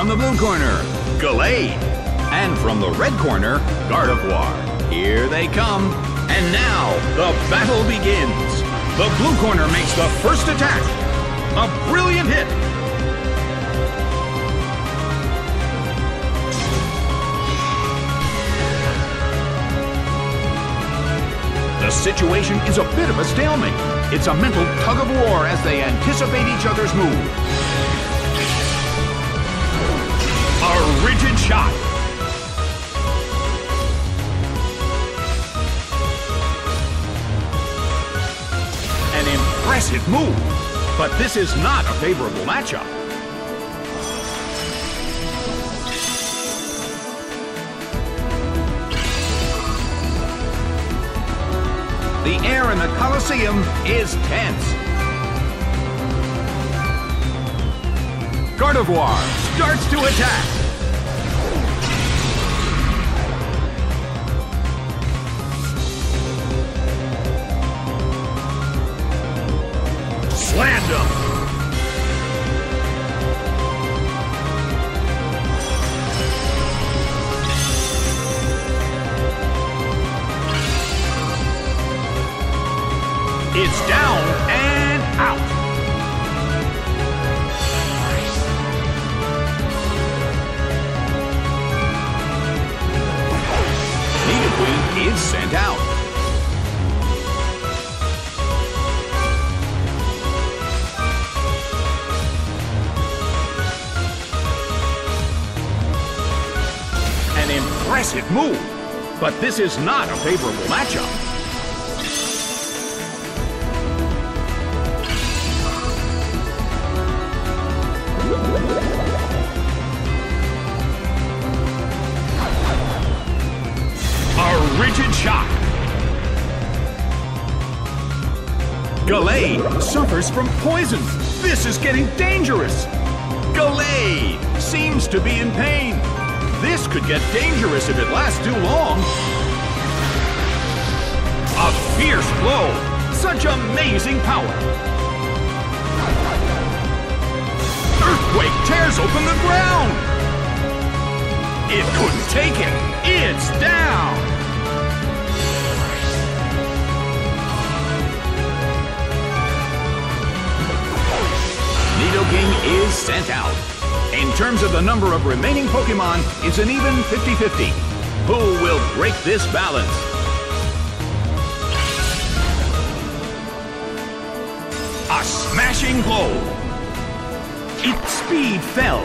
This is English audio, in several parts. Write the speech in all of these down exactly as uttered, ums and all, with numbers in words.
From the blue corner, Gallade. And from the red corner, Gardevoir. Here they come. And now, the battle begins. The blue corner makes the first attack. A brilliant hit. The situation is a bit of a stalemate. It's a mental tug of war as they anticipate each other's move. A rigid shot. An impressive move, but this is not a favorable matchup. The air in the Colosseum is tense. Gardevoir starts to attack. Slammed him. It's down and out. Nidoqueen is sent out. An impressive move, but this is not a favorable matchup. Rigid shot. Gallade suffers from poison. This is getting dangerous. Gallade seems to be in pain. This could get dangerous if it lasts too long. A fierce blow. Such amazing power. Earthquake tears open the ground. It couldn't take it. It's down. Nidoking is sent out. In terms of the number of remaining Pokemon, it's an even fifty fifty. Who will break this balance? A smashing blow. Its speed fell.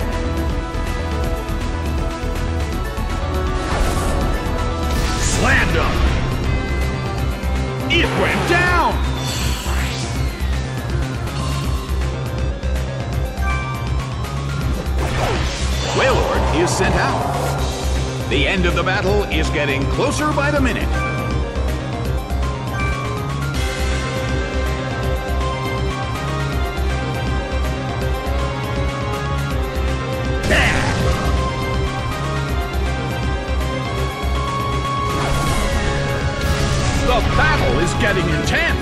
Slammed him. It went down. Wailord is sent out. The end of the battle is getting closer by the minute. Bam! The battle is getting intense.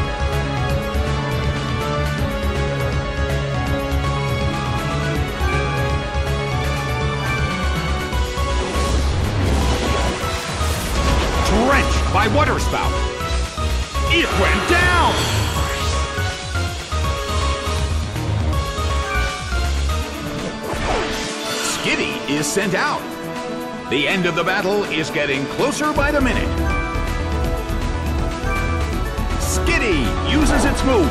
Drenched by Water Spout. It went down! Skitty is sent out. The end of the battle is getting closer by the minute. Skitty uses its move.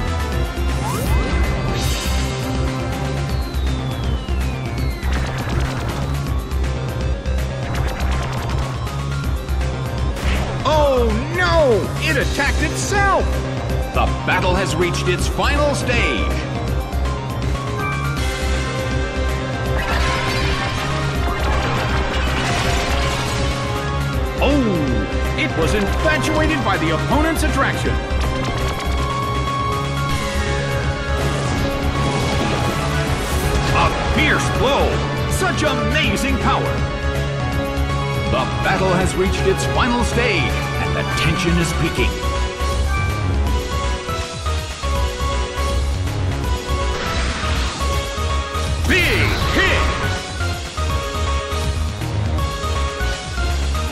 Oh no! It attacked itself! The battle has reached its final stage. Oh! It was infatuated by the opponent's attraction. A fierce blow! Such amazing power! The battle has reached its final stage, and the tension is peaking. Big hit!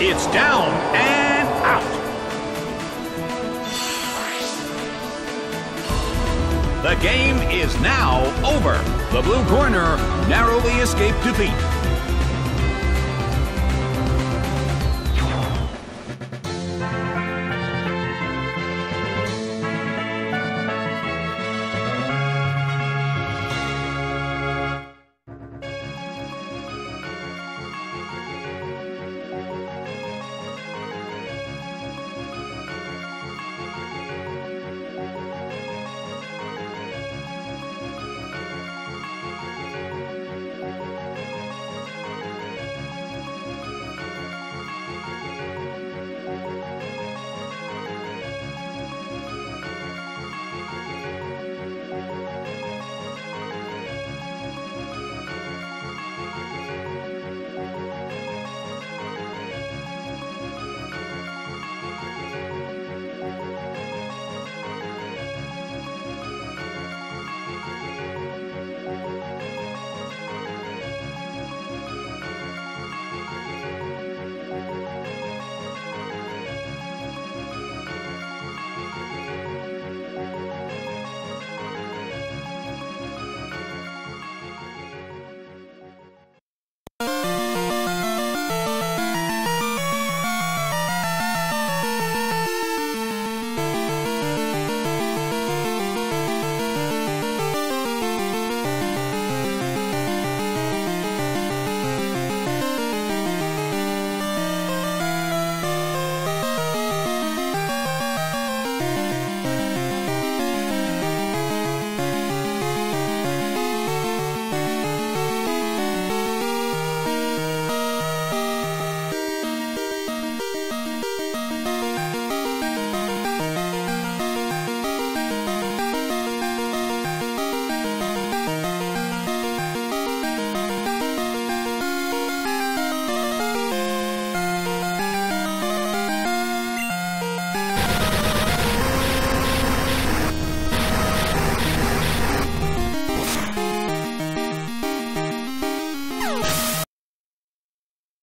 It's down and out. The game is now over. The blue corner narrowly escaped defeat.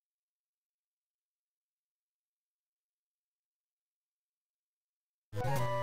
You